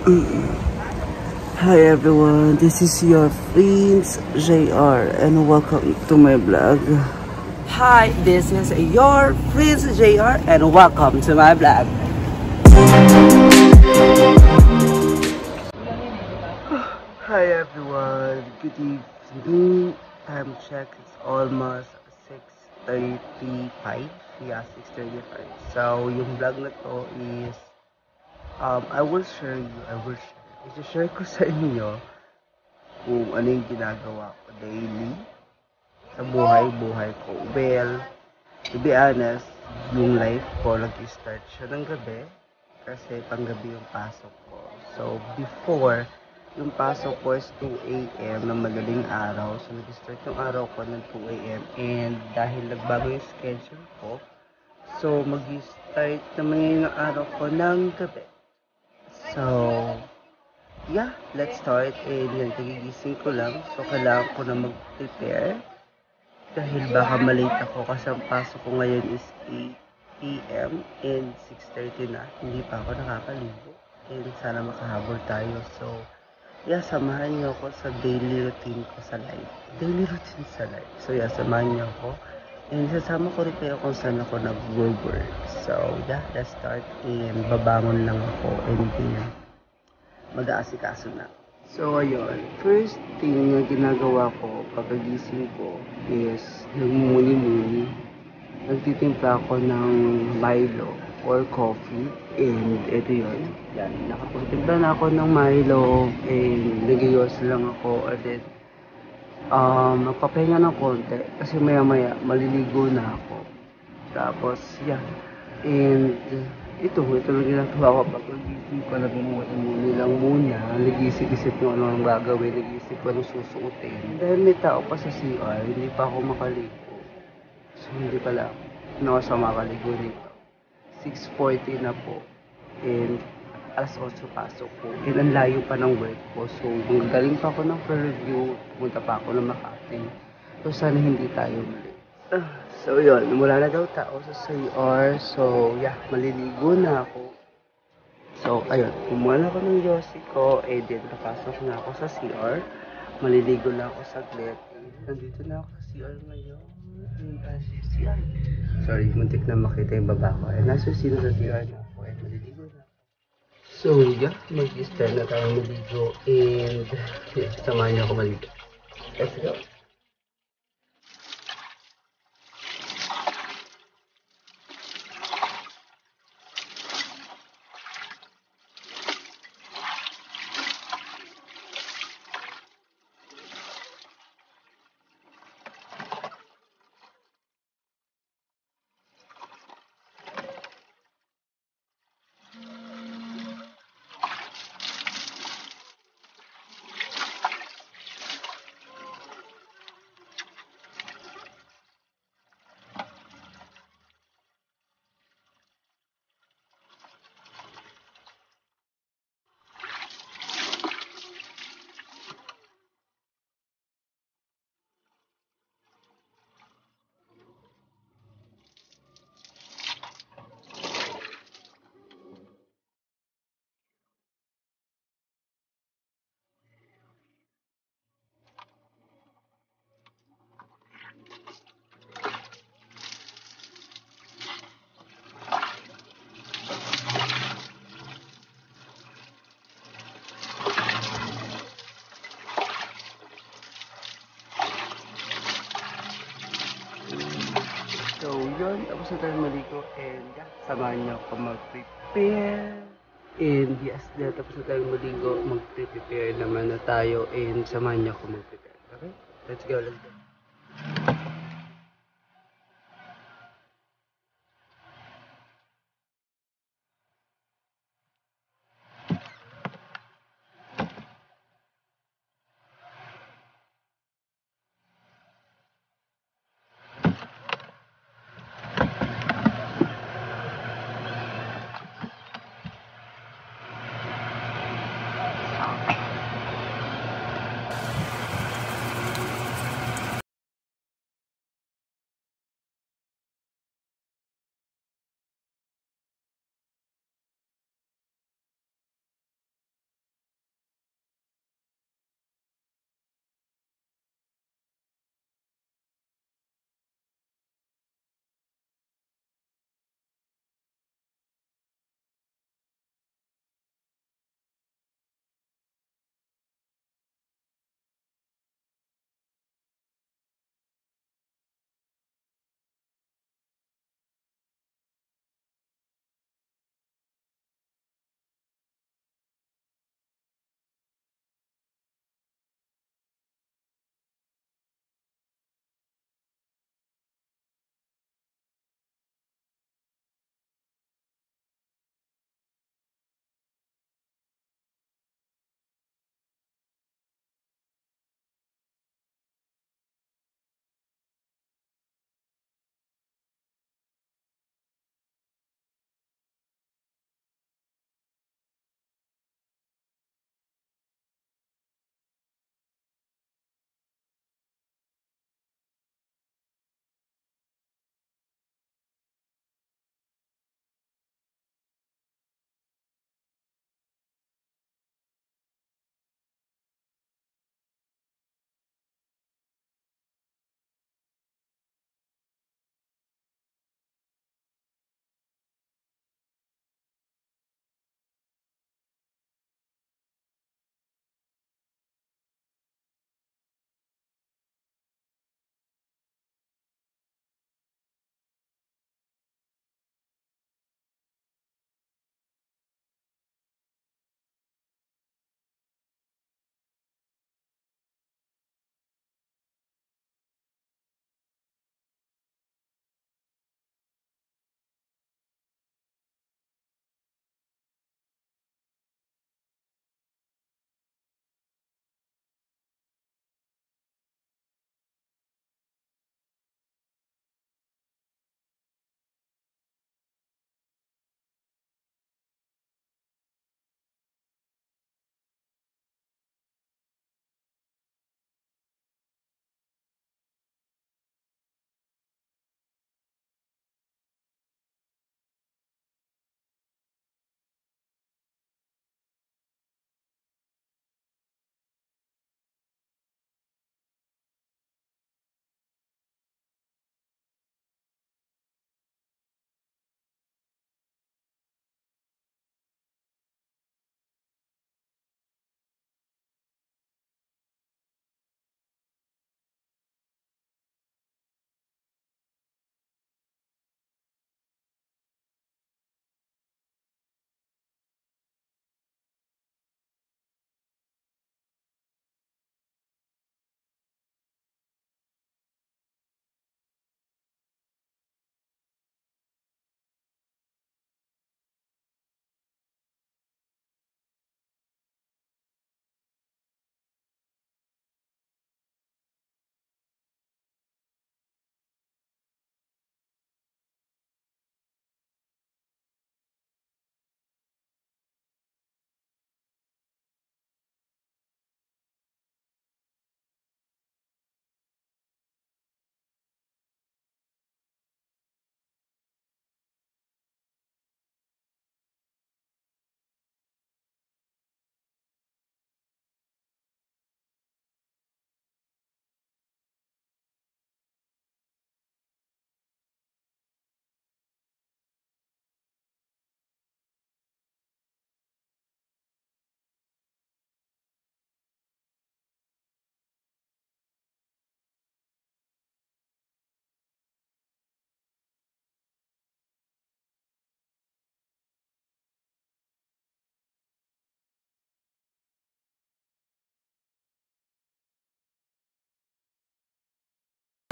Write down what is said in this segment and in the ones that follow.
Hi everyone, this is your Prince JR and welcome to my vlog. Hi, this is your Prince JR and welcome to my vlog. Hi everyone, good evening. Time check, it's almost 6:35. Yeah, 6:35. So yung vlog na to is I will share ko sa inyo kung ano yung ginagawa ko daily sa buhay ko. Well, to be honest, yung life ko nag-start siya ng gabi kasi panggabi yung pasok ko. So, before, yung pasok ko is 2 a.m. ng madaling araw. So, nag-start yung araw ko ng 2 a.m. And dahil nagbago yung schedule ko, so mag-start naman ngayon yung araw ko ng gabi. So, yeah, let's start. And yan, kagigising ko lang. So, kailangan ko na mag-prepare. Dahil baka malate ako kasi ang pasok ko ngayon is 8 p.m. and 6:30 na. Hindi pa ako nakakaligo. And sana makahabol tayo. So, yeah, samahan niyo ako sa daily routine ko sa life. So, yeah, samahan niyo ako. And sasama ko rin kayo kung saan ako nag-work. So, yeah, let's start. And babangon lang ako. And then, mag-aasikaso na. So, ayun. First thing na ginagawa ko pagkagising ko is nagmumuni-muni. Nagtitimpla ako ng Milo or coffee. And ito yun. Yan. Nakapagtimpla na ako ng Milo. And nagayos lang ako. And then, magpapahinga ng konti. Kasi maya-maya, maliligo na ako. Tapos, yeah. And, ito lang ginagawa ko pag nagising ko, nagmumuni lang muna, nag-isip-isip kung ano ang gagawin, nag-isip ko anong susuotin. Dahil may tao pa sa CR, hindi pa ako makaligo. So, hindi pala ako sa makaligo nito. 6:40 na po. And, alas 8 pasok ko. And, ang layo pa ng work ko. So, galing pa ako ng review, pumunta pa ako ng Makati. So, sana hindi tayo mali. So, yun. Wala na daw tao sa CR. So, yeah. Maliligo na ako. So, ayun. Kumuha na ako ng Yossi ko. Eh, then, napasok na ako sa CR. Maliligo na ako saglit. Nandito na ako sa CR ngayon. CR. Sorry, muntik na makita yung baba ko. Eh, nasa sino sa CR na ako. Eh, maliligo na ako. So, yeah. Mag-start na tayo maligo. And, yeah, samahan niyo ako maligo. Let's go. So, yun. Tapos na tayo maligo. And, yeah, samahan niyo ako mag-prepare. And, yes, tapos na tayo maligo. Mag-prepare naman na tayo. And, samahan niyo ako mag-prepare. Okay? Let's go.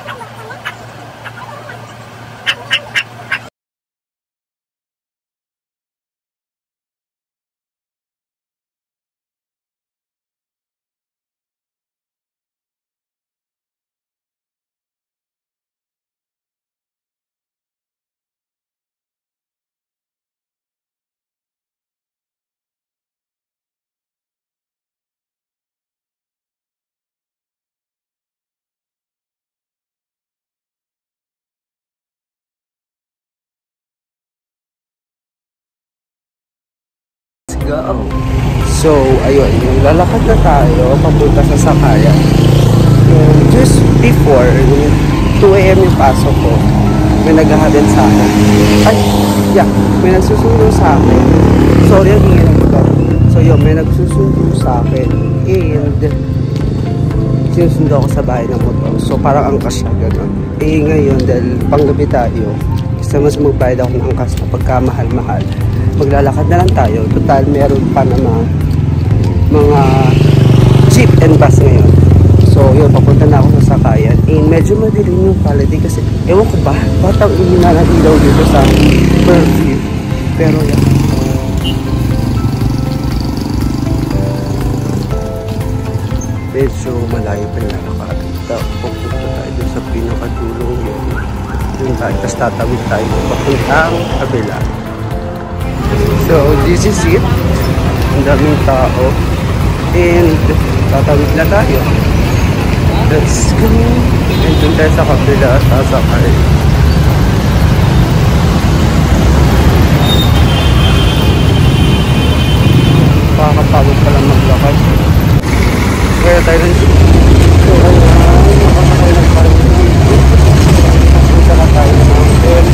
Go. So, ayun, lalakad na tayo papunta sa sakayan. Just before, 2 AM yung pasok ko, may naghahatid sa akin. Ay, yeah, may nagsusundo sa akin. Sorry, ang hingin ng motor. So, yun, may nagsusundo sa akin. And, sinusundo ako sa bahay ng motor. So, parang angkas siya, gano'n. Ngayon, dahil panggabi tayo, gusto mas magbayad ako ng angkas kapag mahal-mahal. Maglalakad na lang tayo. Total, meron pa naman mga jeep and bus ngayon. So, yun, papunta na ako sa sakayan. And medyo madilim yung quality kasi, ewan ko ba, batang ilina ng ilaw dito sa curfew. Pero yan. Medyo malayo pa yung lalakad. Pupunta tayo dun sa pinakadulong yun. Dun tayo, tapos tatawid tayo papuntang kabila. So, this is it. Ang daming tao. And, tatawid na tayo. Let's go. And dun tayo sa kabila, sasakay. Pakakapagod pa lang maglakad. Kaya tayo lang. So, makakakay ng parang punta na tayo ng mountain.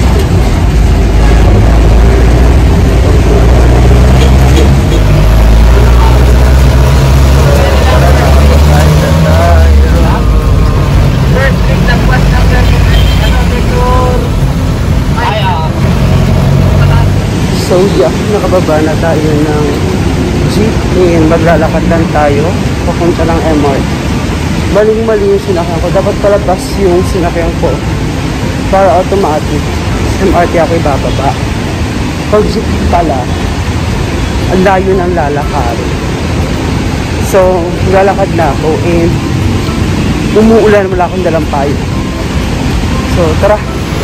So yeah, nakababa na tayo ng jeep and maglalakad lang tayo papunta ng MRT. Maling-mali yung sinakyan ko. Dapat palabas yung sinakyan ko para automatic. MRT ako ibababa. Pag jeep pala, ang layo ng lalakad. So, lalakad na ako and umuulan, wala akong dalampay. So, tara!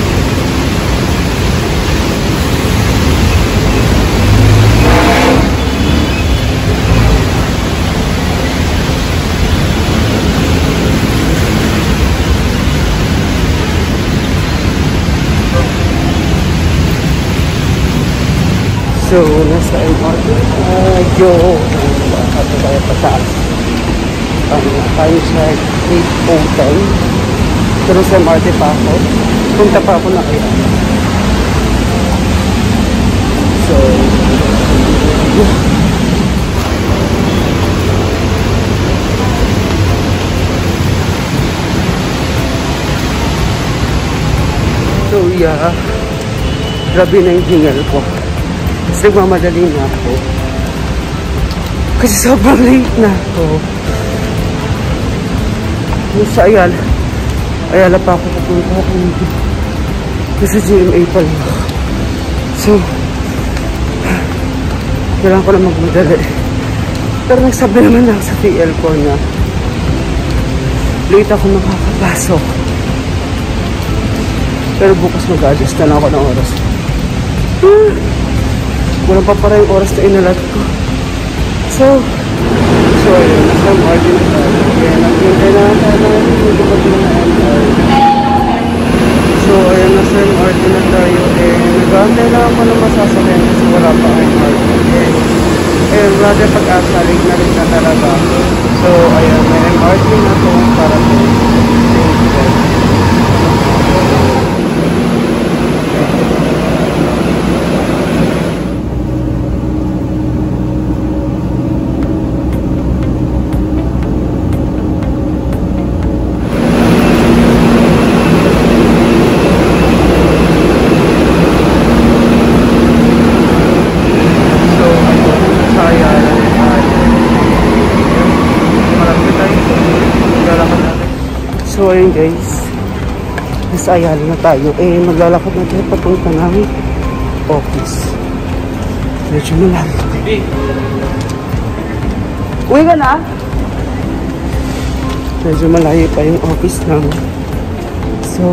So, nasa MRT medyo ito tayo pataas. Time check 8:10. Pero sa MRT pa ako. Punta pa ako na kaya. So, yeah. Grabe na yung hingal ko. Kasi nagmamadali na ako. Kasi sobrang late na ako. Sa Ayala pa ako pupunta ako. Nasa GMA pa lang. So, kailangan ko na magmadali. Pero nagsabi naman ako sa TL ko na late ako makakapasok. Pero bukas mag-adjust na lang ako ng oras. Walang pa para yung oras na inalat ko. So ayun, nasa MRT na tayo. Kaya naghintay na tayo hindi ko pa din na MRT. So ayun, nasa MRT na tayo. Nag-aantay na ako ng masasakyan kasi wala pa MRT. Ayun, rather pag-asa, late na rin na talaga. So ayun, may MRT na to para to. So ayun guys, nasa Ayala na tayo. Eh, maglalakad na tayo papunta ng office. Medyo malayo. Uwi ka na? Medyo malayo pa yung office namin. So,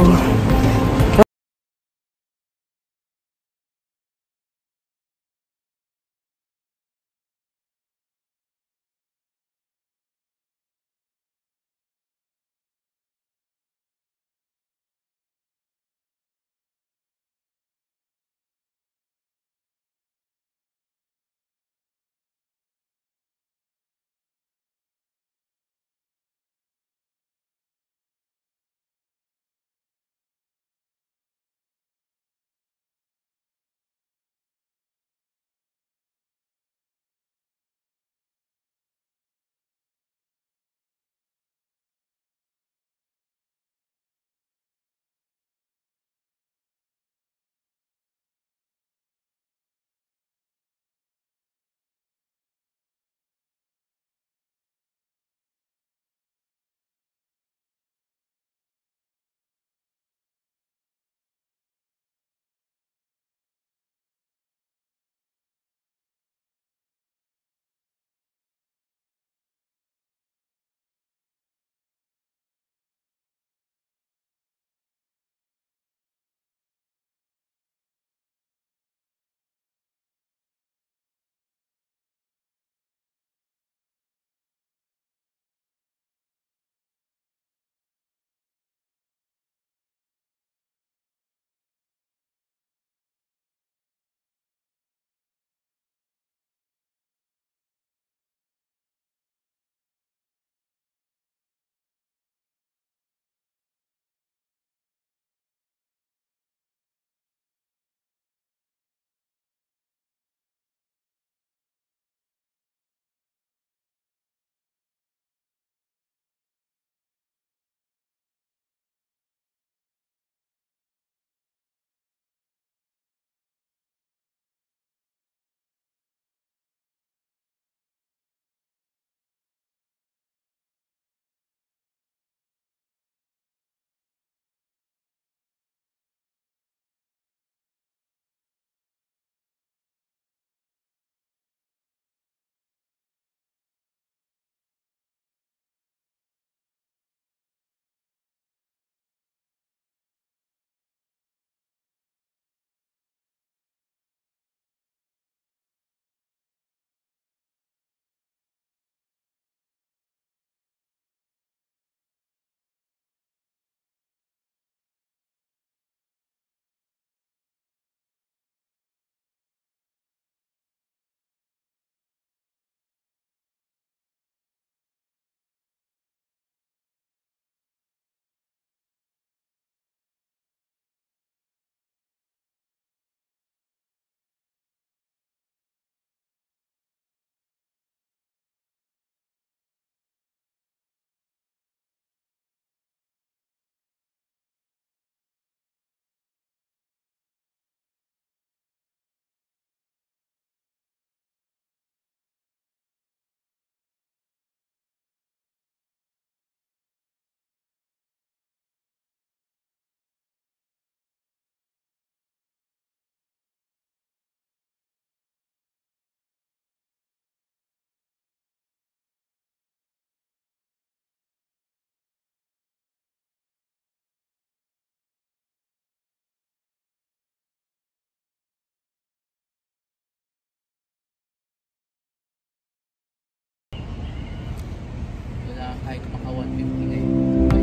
kahit maka 150 ngayon.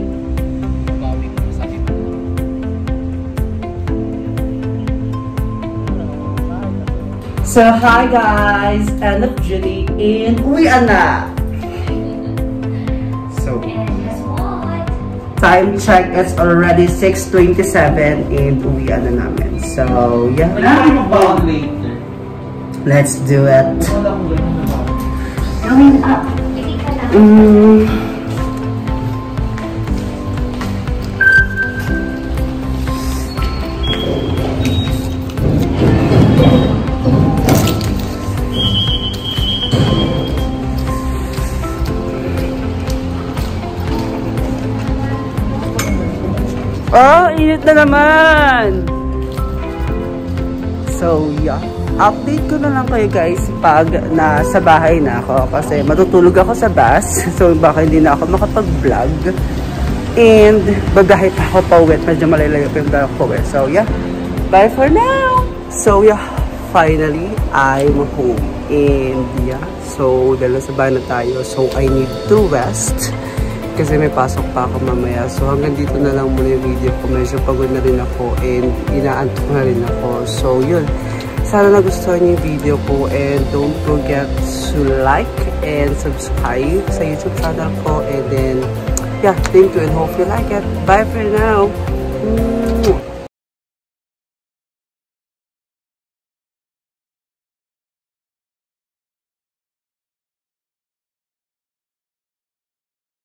Bawi ko sa akin. So, hi guys! End of Judy in uwian na! So, time check is already 6:27 and uwian na namin. So, yeah. Let's do it. Going up. Oh, init na naman! So, yeah. Update ko na lang kayo guys pag nasa bahay na ako kasi matutulog ako sa bus. So, baka hindi na ako makapag-vlog. And, bagahe pa ako pauwi. Medyo malalayo pa yung dala ko pauwi. So, yeah. Bye for now! So, yeah. Finally, I'm home. And, yeah. So, dahil sa bahay na tayo. So, I need to rest. Kasi may pasok pa ako mamaya. So, hanggang dito na lang muna yung video ko. Medyo pagod na rin ako. And, inaantok na rin ako. So, yun. Sana nagustuhan niyo yung video ko. And, don't forget to like and subscribe sa YouTube channel ko. And then, yeah, thank you and hope you like it. Bye for now.